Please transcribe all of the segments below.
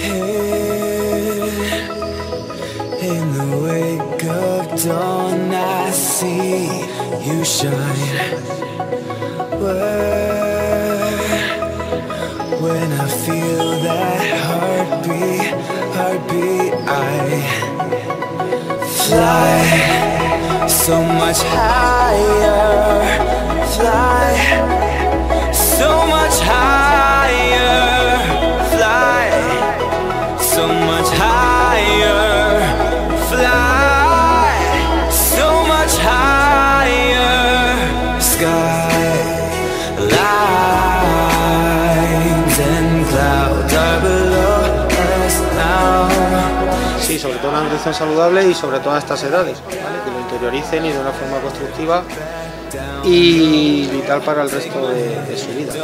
In the wake of dawn, I see you shine. When I feel that heartbeat, I fly so much higher, fly so much higher, fly so much higher, fly so much higher, skylines and clouds are below us now. Sí, sobre todo una nutrición saludable y sobre todo a estas edades, ¿vale? Que lo interioricen y de una forma constructiva y vital para el resto de su vida.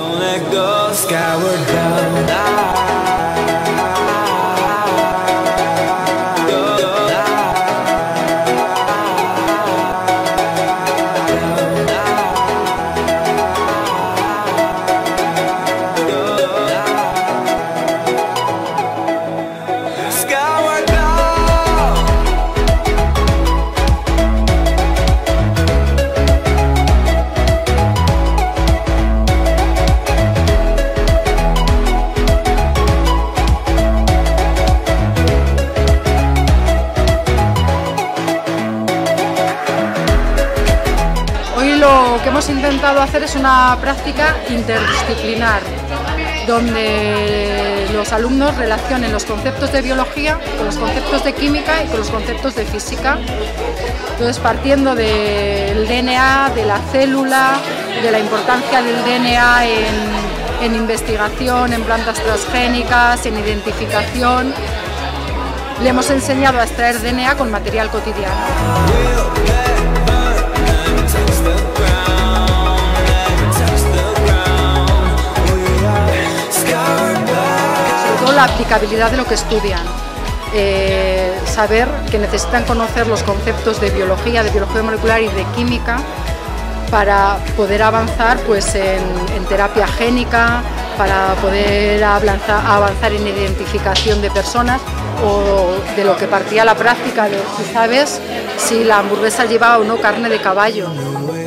Lo que hemos intentado hacer es una práctica interdisciplinar, donde los alumnos relacionen los conceptos de biología con los conceptos de química y con los conceptos de física. Entonces, partiendo del DNA, de la célula, de la importancia del DNA en investigación, en plantas transgénicas, en identificación, le hemos enseñado a extraer DNA con material cotidiano. La aplicabilidad de lo que estudian, saber que necesitan conocer los conceptos de biología molecular y de química para poder avanzar pues, en terapia génica, para poder avanzar en identificación de personas, o de lo que partía la práctica de si sabes si la hamburguesa lleva o no carne de caballo.